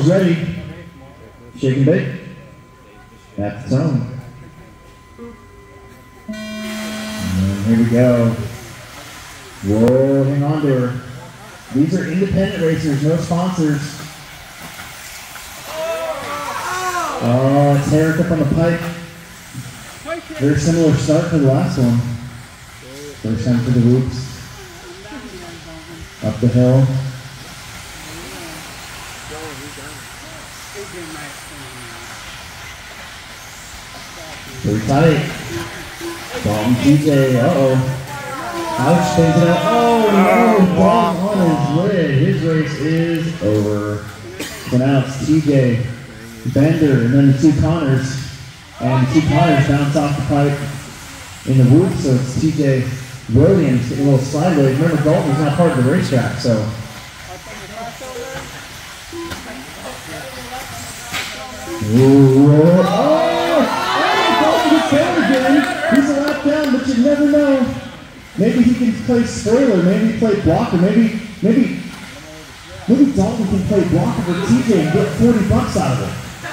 Marshall's ready. Shake and bake. At the tone. And here we go. Whoa, hang on to her. These are independent racers, no sponsors. Oh, it's Herrick up on the pike. Very similar start to the last one. First time for the whoops. Up the hill. Pretty tight. Dalton TJ, uh-oh. Ouch, things it out. Oh no, Dalton on his lid. His race is over. So now it's TJ, Bender, and then the two Connors. And the two Connors bounce off the pipe in the whoop, so it's TJ Williams getting a little sideways. Remember, Dalton is not part of the racetrack, so. Ooh, oh! He's a lap down, but you never know. Maybe he can play spoiler, maybe he play blocker, maybe Dalton can play blocker for TJ and get $40 out of it.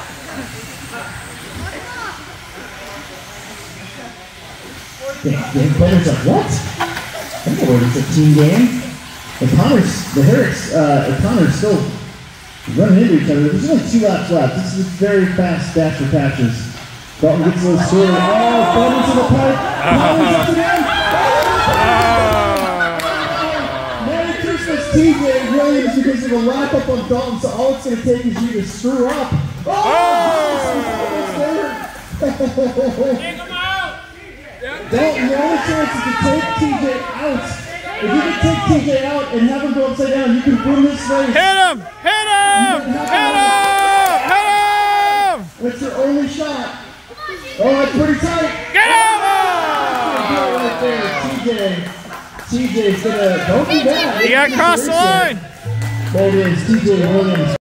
Game players like, what? I don't know where it's a team game. The Connors still running into each other. There's only 2 laps left. This is a very fast dash for patches. Dalton gets a little story. Oh, ball into the pipe. Connors up and in. Merry Christmas, TJ Williams, because of a lap up on Dalton. So all it's going to take is you to screw up. Oh! Take him out! Dalton, the only chance is to take TJ out. If you can take TJ out and have him go upside down, you can win this race. Hit him! Hit him! Hit him! Hit him! That's your only shot. Oh, that's pretty tight. Get him! Right there, TJ's gonna, don't do that. You gotta cross the line. There it is, TJ Williams.